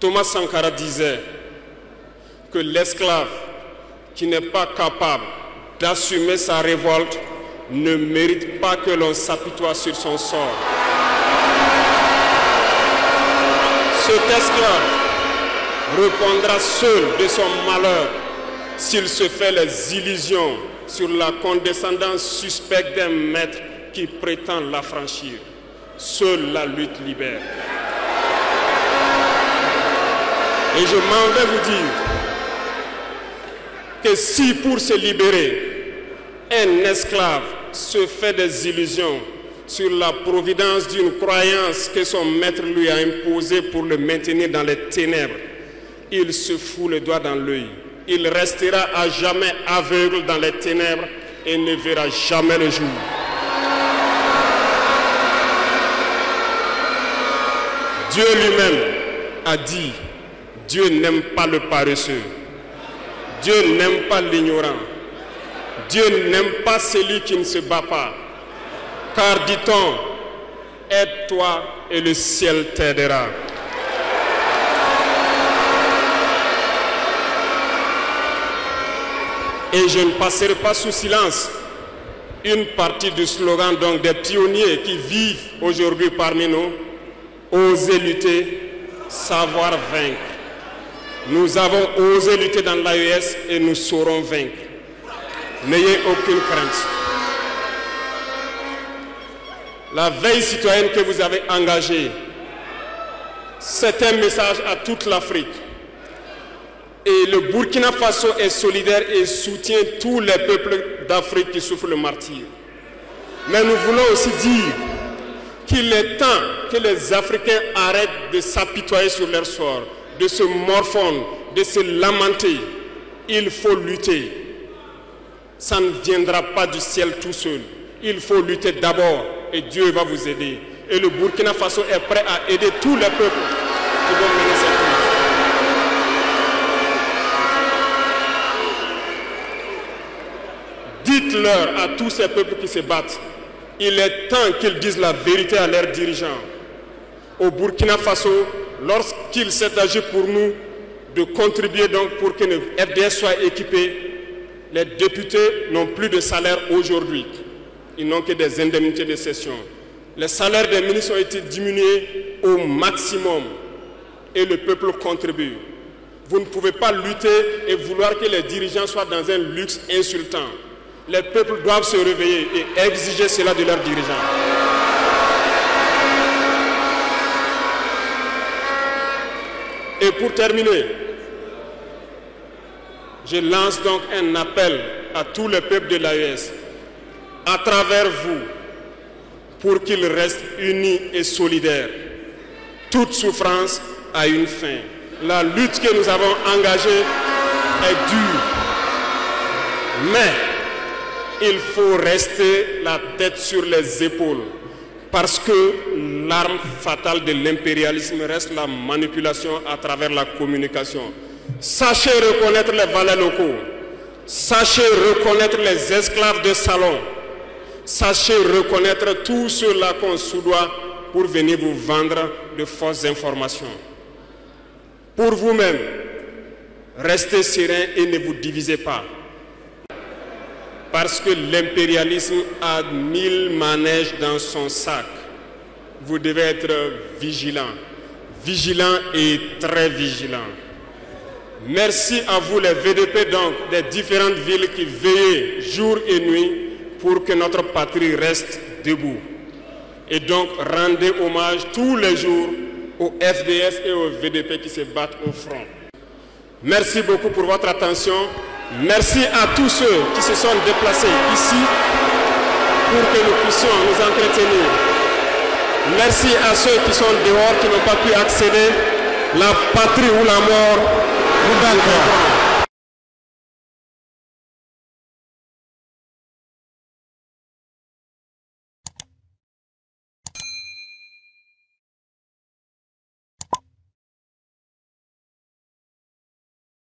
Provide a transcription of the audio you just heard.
Thomas Sankara disait que l'esclave qui n'est pas capable d'assumer sa révolte ne mérite pas que l'on s'apitoie sur son sort. Cet esclave répondra seul de son malheur s'il se fait les illusions sur la condescendance suspecte d'un maître qui prétend l'affranchir. Seule la lutte libère. Et je m'en vais vous dire que si pour se libérer, un esclave se fait des illusions sur la providence d'une croyance que son maître lui a imposée pour le maintenir dans les ténèbres, il se fout le doigt dans l'œil. Il restera à jamais aveugle dans les ténèbres et ne verra jamais le jour. Dieu lui-même a dit, Dieu n'aime pas le paresseux. Dieu n'aime pas l'ignorant. Dieu n'aime pas celui qui ne se bat pas. Car dit-on, aide-toi et le ciel t'aidera. Et je ne passerai pas sous silence une partie du slogan donc des pionniers qui vivent aujourd'hui parmi nous. Oser lutter, savoir vaincre. Nous avons osé lutter dans l'AES et nous saurons vaincre. N'ayez aucune crainte. La veille citoyenne que vous avez engagée, c'est un message à toute l'Afrique. Et le Burkina Faso est solidaire et soutient tous les peuples d'Afrique qui souffrent le martyre. Mais nous voulons aussi dire qu'il est temps que les Africains arrêtent de s'apitoyer sur leur sort, de se morfondre, de se lamenter. Il faut lutter. Ça ne viendra pas du ciel tout seul. Il faut lutter d'abord et Dieu va vous aider. Et le Burkina Faso est prêt à aider tous les peuples qui vont mener cette lutte. Dites-leur à tous ces peuples qui se battent, il est temps qu'ils disent la vérité à leurs dirigeants. Au Burkina Faso, lorsqu'il s'est agi pour nous de contribuer donc pour que le FDS soit équipé, les députés n'ont plus de salaire aujourd'hui. Ils n'ont que des indemnités de session. Les salaires des ministres ont été diminués au maximum et le peuple contribue. Vous ne pouvez pas lutter et vouloir que les dirigeants soient dans un luxe insultant. Les peuples doivent se réveiller et exiger cela de leurs dirigeants. Et pour terminer, je lance donc un appel à tous les peuples de l'AES, à travers vous, pour qu'ils restent unis et solidaires. Toute souffrance a une fin. La lutte que nous avons engagée est dure, mais il faut rester la tête sur les épaules parce que l'arme fatale de l'impérialisme reste la manipulation à travers la communication. Sachez reconnaître les valets locaux, sachez reconnaître les esclaves de salon, sachez reconnaître tout ceux-là qu'on soudoie pour venir vous vendre de fausses informations. Pour vous-même, restez serein et ne vous divisez pas. Parce que l'impérialisme a 1000 manèges dans son sac. Vous devez être vigilant. Vigilant et très vigilant. Merci à vous les VDP donc des différentes villes qui veillent jour et nuit pour que notre patrie reste debout. Et donc rendez hommage tous les jours aux FDS et aux VDP qui se battent au front. Merci beaucoup pour votre attention. Merci à tous ceux qui se sont déplacés ici pour que nous puissions nous entretenir. Merci à ceux qui sont dehors, qui n'ont pas pu accéder. La patrie ou la mort, nous